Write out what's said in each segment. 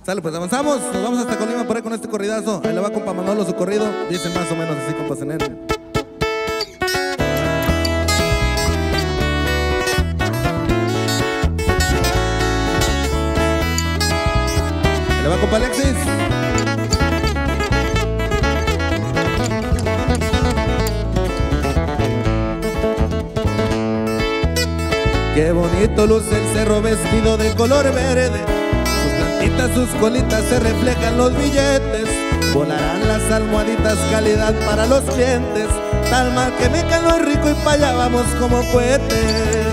Sale, pues avanzamos, nos vamos hasta Colima por ahí con este corridazo. Ahí le va compa Manolo su corrido. Dicen más o menos así, compa Zenén. Ahí le va compa Alexis. Qué bonito luce el cerro vestido de color verde. Sus colitas se reflejan los billetes. Volarán las almohaditas, calidad para los clientes. Tal mal que me caló rico y pa' allá vamos como cohetes.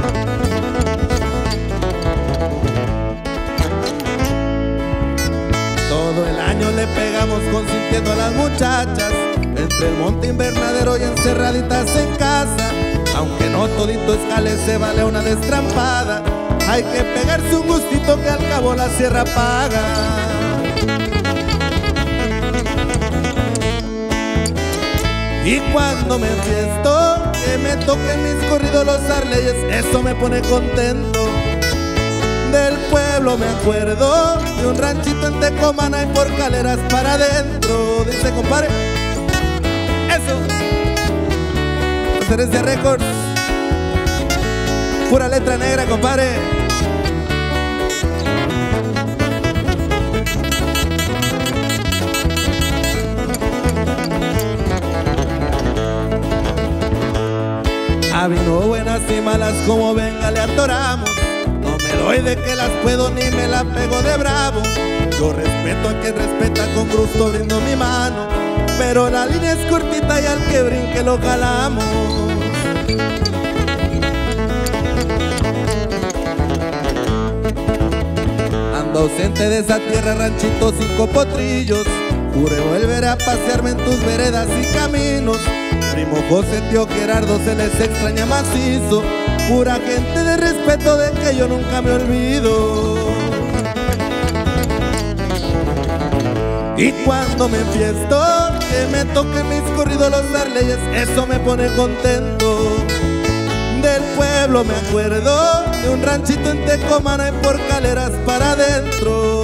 Todo el año le pegamos consintiendo a las muchachas, entre el monte invernadero y encerraditas en casa. Aunque no todito escale, se vale una destrampada. Hay que pegarse un gustito que al cabo la sierra paga. Y cuando me enfiesto, que me toquen mis corridos los arleyes, eso me pone contento. Del pueblo me acuerdo, de un ranchito en Tecomana y por Caleras para adentro. Dice compadre, eso, Ceres de Records, pura letra negra, compadre. A vino buenas y malas como venga le atoramos. No me doy de que las puedo ni me la pego de bravo. Yo respeto a quien respeta, con gusto brindo mi mano. Pero la línea es cortita y al que brinque lo jalamos. Ando ausente de esa tierra, ranchitos y copotrillos. Juré volver a pasearme en tus veredas y caminos. Primo José, tío Gerardo, se les extraña macizo. Pura gente de respeto de que yo nunca me olvido. Y cuando me enfiesto, que me toquen mis corridos los arleyes, eso me pone contento. Del pueblo me acuerdo, de un ranchito en Tecomana y por Caleras para adentro.